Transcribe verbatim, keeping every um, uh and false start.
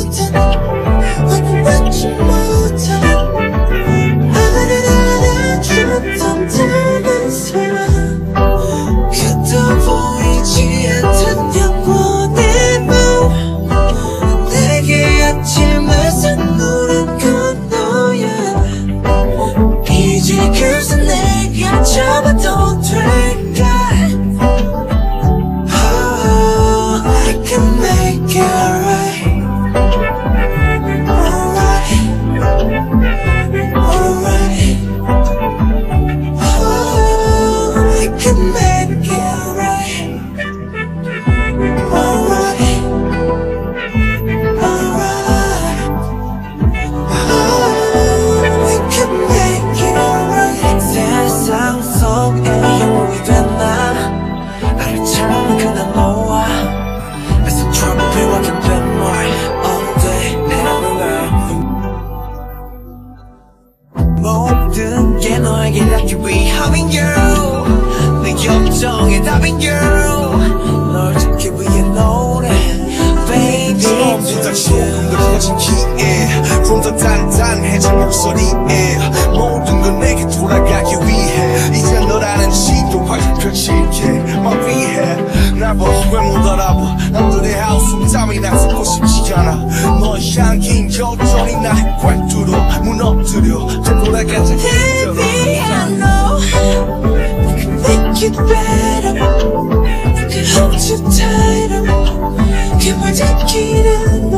듯 완전치 못해 알아주던 다른 사람 그도 보이지 않던 영원의 밤 내게 아침을 선물한 건 너야 이제 그새 내가 잡아도 될까 Oh, I can make it right Alright Alright Oh, I can make it right Alright Alright Oh, I can make it right 세상 속에 영웅이 된 나 나를 찾는 그날 너와 As a trouble feel like a bad boy All day, everywhere 모든 게 너에게 닿기 위함인 girl 내 걱정의 답인 girl 널 찾기 위해 노래 Baby 모든 소금도 퍼진 기에 좀 더 단단해진 목소리에 모든 건 내게 돌아가기 위해 이제 너라는 지도를 펼칠게 막 위해 날 봐 왜 못 알아봐 남들의 하우스 땀이 나서 고 싶지 않아 너의 향긴 여전히 나를 꽉 뚫어 무너뜨려 되돌아가자 Baby I know I can make it better I can hold you tighter 그 말 듣기는